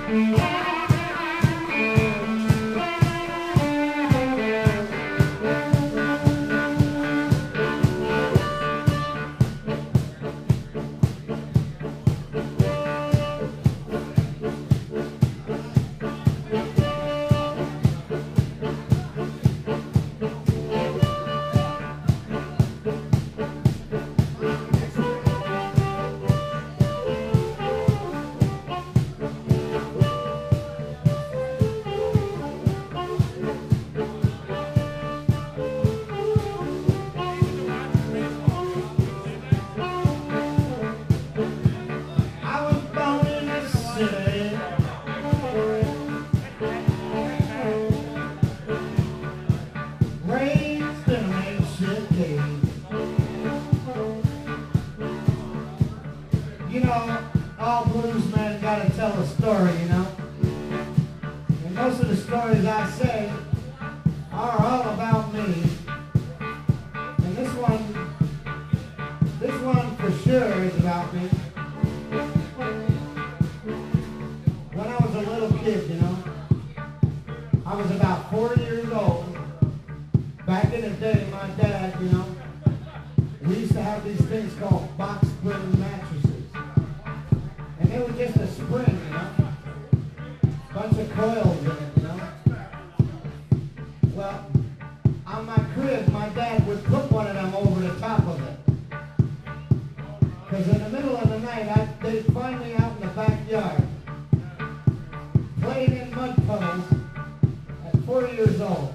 You know, all blues men gotta tell a story, you know. And most of the stories I say are all about me. And this one for sure is about me. When I was a little kid, you know, I was about 4 years old. Back in the day, my dad, you know, we used to have these things called box spring mattresses. And they were just a spring, you know, bunch of coils in it, you know. Well, on my crib, my dad would put one of them over the top of it. Because in the middle of the night, they'd find me out in the backyard, playing in mud puddles at 4 years old.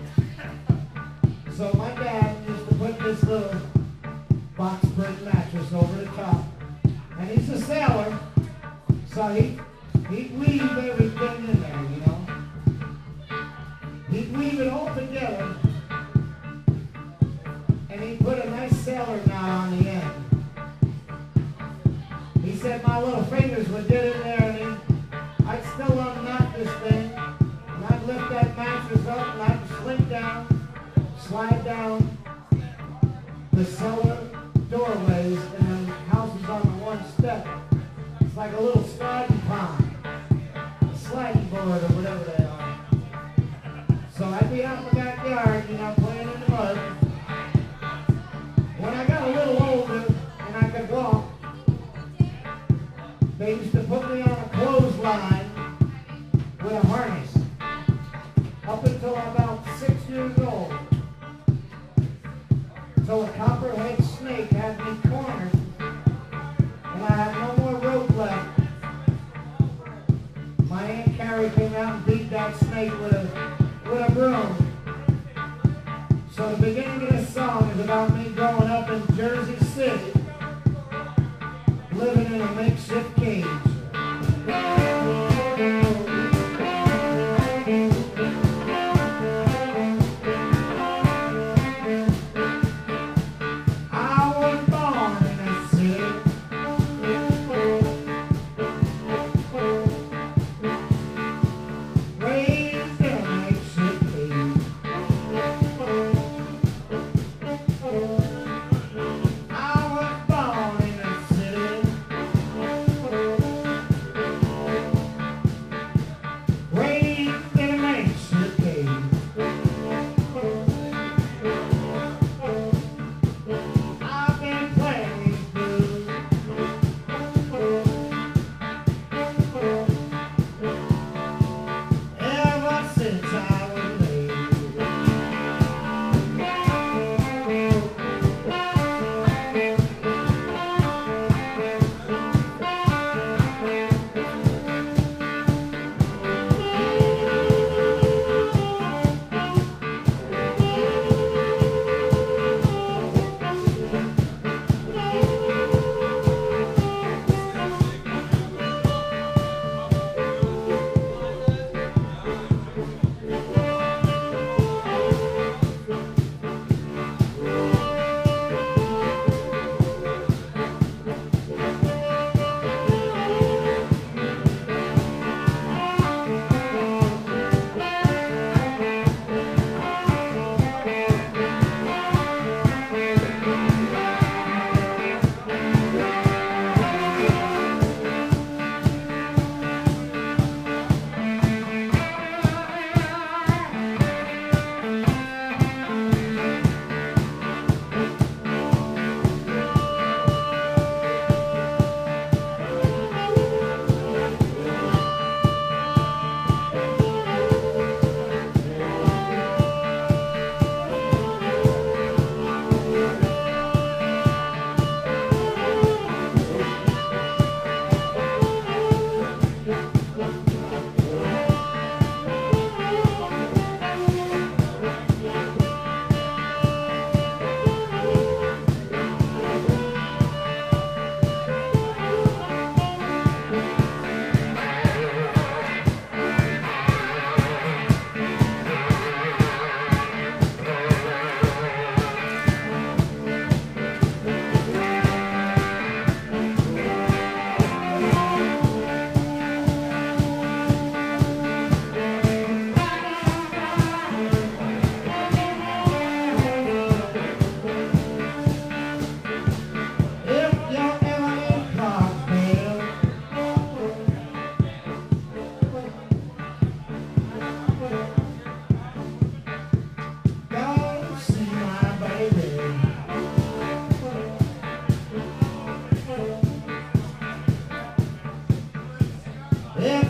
So my dad used to put this little box spring mattress over the top. And he's a sailor, so he'd weave everything in there, you know. He'd weave it all together, and he'd put a nice sailor knot on the end. He said my little fingers would get in there, and I'd still unknot this thing, and I'd lift that mattress up, and I'd slide down the cellar doorways and then houses on the one step. It's like a little sliding pond, a sliding board or whatever they are. So I'd be out in the backyard, you know, playing in the mud. When I got a little older and I could walk, they used to put me on a clothesline with a harness up until about 6 years old. So a copperhead snake had me cornered, and I had no more rope left. My Aunt Carrie came out and beat that snake with a broom. So the beginning of this song is about me growing up in Jersey City, living in a makeshift cage. Raised in a makeshift cage.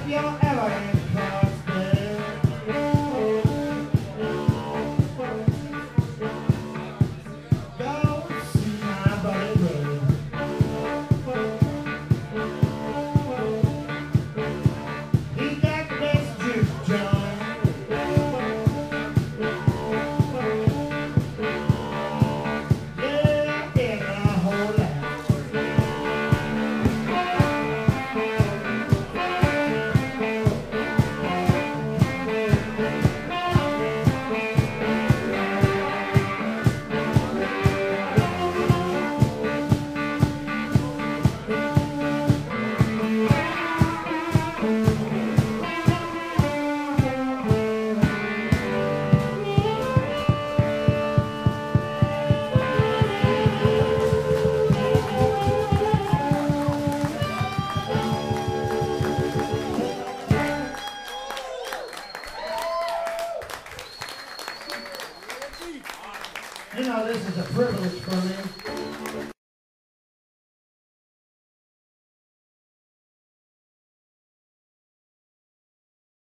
If you're ever in Clarksville, go see my buddy Ray. He got the best juke joint. Yeah, in the whole lot. You know, this is a privilege for me.